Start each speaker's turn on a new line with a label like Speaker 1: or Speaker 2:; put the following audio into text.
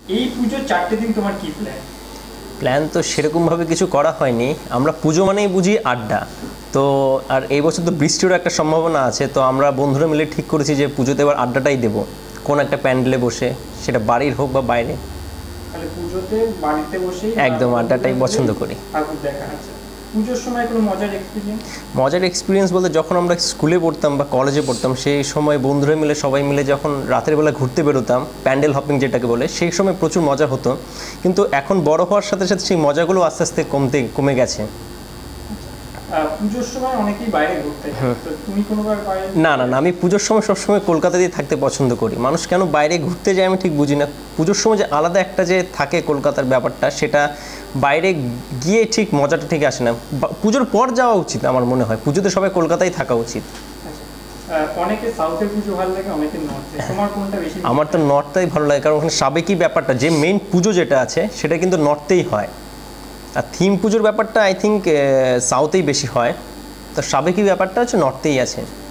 Speaker 1: এই পুজোর 4টে দিন তোমার কি প্ল্যান?
Speaker 2: প্ল্যান তো সেরকমভাবে কিছু করা হয়নি, আমরা পুজো মানেই বুঝি আড্ডা। তো আর এই বছর তো বৃষ্টিরও একটা সম্ভাবনা আছে, তো আমরা বন্ধুরা মিলে ঠিক করেছি যে পুজোতে এবার আড্ডাটাই দেবো কোন একটা প্যান্ডেলে বসে, সেটা বাড়ির হোক বা বাইরে।
Speaker 1: তাহলে পুজোতে বাড়িতে বসেই
Speaker 2: একদম আড্ডাটাই পছন্দ করি।
Speaker 1: ঠাকুর দেখা আছে। পুজোর সময় কোনো মজার এক্সপিরিয়েন্স?
Speaker 2: মজার এক্সপিরিয়েন্স বলতে যখন আমরা স্কুলে পড়তাম বা কলেজে পড়তাম সেই সময় বন্ধুরা মিলে সবাই মিলে যখন রাতের বেলা ঘুরতে বেরোতাম, প্যান্ডেল হপিং যেটাকে বলে, সেই সময় প্রচুর মজা হতো। কিন্তু এখন বড় হওয়ার সাথে সাথে সেই মজাগুলো আস্তে আস্তে কমে গেছে।
Speaker 1: পুজোর সময় অনেকেই বাইরে ঘুরতে যায়, তো তুমি কোনোবার বাইরে?
Speaker 2: না না না, আমি পুজোর সময় সবসময় কলকাতাতেই থাকতে পছন্দ করি। মানুষ কেন বাইরে ঘুরতে যায় আমি ঠিক বুঝি না। পুজোর সময় যে আলাদা একটা যে থাকে কলকাতার ব্যাপারটা, সেটা বাইরে গিয়ে ঠিক মজাটা ঠিক আসে না। পুজোর পর যাওয়া উচিত আমার মনে হয়, পুজোতে সবাই কলকাতায় থাকা উচিত।
Speaker 1: অনেকে সাউথের পুজো ভালো লাগে, অনেকে নর্থে, তোমার কোনটা বেশি?
Speaker 2: আমার তো নর্থটাই ভালো লাগে, কারণ ওখানে সাবেকি ব্যাপারটা, যে মেইন পুজো যেটা আছে সেটা কিন্তু নর্থেই হয়। আর থিম পুজোর ব্যাপারটা আই থিঙ্ক সাউথেই বেশি হয়, তো সাবেকি ব্যাপারটা হচ্ছে নর্থেই আছে।